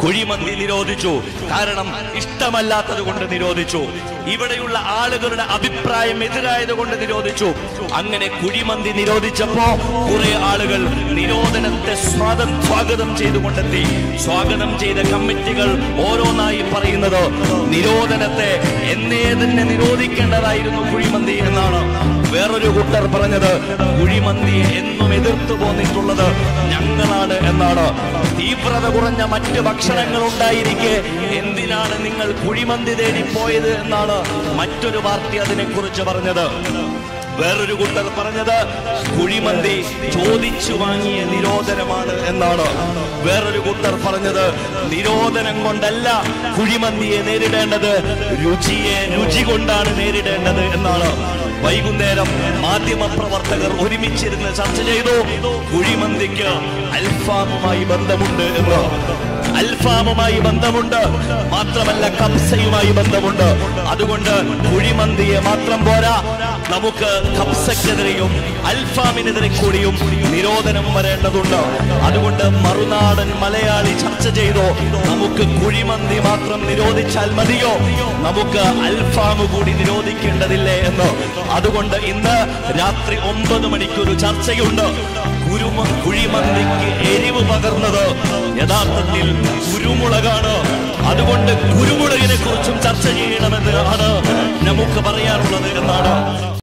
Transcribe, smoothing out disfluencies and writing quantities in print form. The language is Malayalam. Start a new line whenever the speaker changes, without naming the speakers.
കുഴിമന്തി നിരോധിച്ചു. കാരണം ഇഷ്ടമല്ലാത്തത് കൊണ്ട് നിരോധിച്ചു. ഇവിടെയുള്ള ആളുകളുടെ അഭിപ്രായം എതിരായത് കൊണ്ട് നിരോധിച്ചു. അങ്ങനെ കുഴിമന്തി നിരോധിച്ചപ്പോ കുറെ ആളുകൾ നിരോധനത്തെ സ്വാഗതം ചെയ്തുകൊണ്ടെത്തി. സ്വാഗതം ചെയ്ത കമ്മിറ്റികൾ ഓരോന്നായി പറയുന്നത് നിരോധനത്തെ എന്നേ തന്നെ നിരോധിക്കേണ്ടതായിരുന്നു കുഴിമന്തി എന്നാണ്. വേറൊരു കൂട്ടർ പറഞ്ഞത് കുഴിമന്തിയെ എന്നും എതിർത്തു പോന്നിട്ടുള്ളത് ഞങ്ങളാണ് എന്നാണ്. തീവ്രത കുറഞ്ഞ മറ്റ് ഭക്ഷണങ്ങൾ ഉണ്ടായിരിക്കെ എന്തിനാണ് നിങ്ങൾ കുഴിമന്തി തേടി പോയത് എന്നാണ് മറ്റൊരു പാർട്ടി അതിനെക്കുറിച്ച് പറഞ്ഞത്. വേറൊരു കൂട്ടർ പറഞ്ഞത് കുഴിമന്തി ചോദിച്ചു വാങ്ങിയ നിരോധനമാണ് എന്നാണ്. വേറൊരു കൂട്ടർ പറഞ്ഞത് നിരോധനം കൊണ്ടല്ല കുഴിമന്തിയെ നേരിടേണ്ടത്, രുചി കൊണ്ടാണ് നേരിടേണ്ടത് എന്നാണ്. വൈകുന്നേരം മാധ്യമപ്രവർത്തകർ ഒരുമിച്ചിരുന്ന് ചർച്ച ചെയ്തു. കുഴിമന്തിക്ക് അൽഫാമുമായി ബന്ധമുണ്ട് എന്ന്. അൽഫാമുമായി ബന്ധമുണ്ട്, മാത്രമല്ല കബ്സയുമായി ബന്ധമുണ്ട്. അതുകൊണ്ട് കുഴിമന്തിയെ മാത്രം പോരാ, നമുക്ക് കബ്സക്കെതിരെയും അൽഫാമിനെതിരെ കൂടിയും നിരോധനം വരേണ്ടതുണ്ട്. അതുകൊണ്ട് മറുനാടൻ മലയാളി ചർച്ച ചെയ്തു, നമുക്ക് കുഴിമന്തി മാത്രം നിരോധിച്ചാൽ മതിയോ, നമുക്ക് അൽഫാം കൂടി നിരോധിക്കേണ്ടതില്ലേ എന്ന്. അതുകൊണ്ട് ഇന്ന് രാത്രി 9 മണിക്കൊരു ചർച്ചയുണ്ട്. കുഴിമന്തിക്ക് എരിവ് പകർന്നത് യഥാർത്ഥത്തിൽ കുരുമുളകാണ്. അതുകൊണ്ട് കുരുമുളകിനെ കുറിച്ചും ചർച്ച ചെയ്യണമെന്ന് ആണ് നമുക്ക് പറയാറുള്ളത് എന്നാണ്.